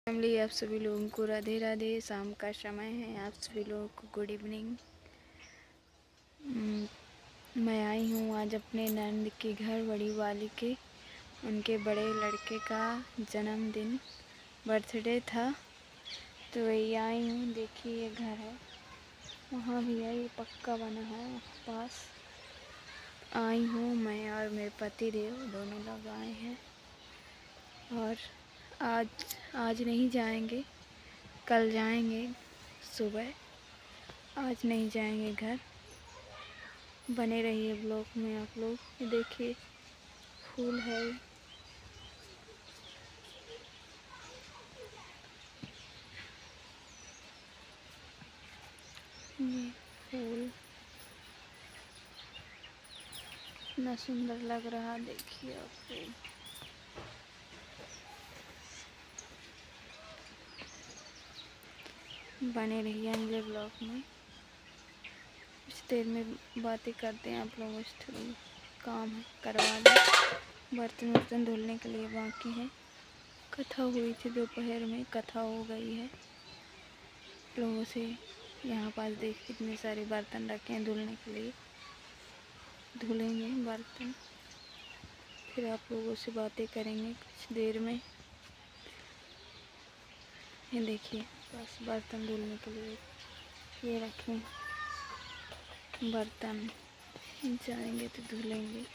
Family, आप सभी लोगों को राधे राधे। शाम का समय है, आप सभी लोगों को गुड इवनिंग। मैं आई हूँ आज अपने नंद के घर, बड़ी वाली के। उनके बड़े लड़के का जन्मदिन, बर्थडे था, तो वही आई हूँ। देखिए ये घर है, वहाँ भी है, ये पक्का बना है पास। आई हूँ मैं और मेरे पति देव, दोनों लोग आए हैं। और आज नहीं जाएंगे, कल जाएंगे सुबह। आज नहीं जाएंगे घर। बने रहिए ब्लॉग में आप लोग। ये देखिए फूल है, ये फूल इतना सुंदर लग रहा, देखिए आप लोग। बने रहिए मेरे ब्लॉग में। कुछ देर में बातें करते हैं आप लोगों से, थोड़ी काम है करवा दें। बर्तन धुलने के लिए बाकी है। कथा हुई थी दोपहर में, कथा हो गई है लोगों से। यहाँ पास देख कितने सारे बर्तन रखे हैं धुलने के लिए। धुलेंगे बर्तन, फिर आप लोगों से बातें करेंगे कुछ देर में। ये देखिए बस बर्तन धुलने के लिए ये रखें बर्तन, जाएंगे तो धुलेंगे।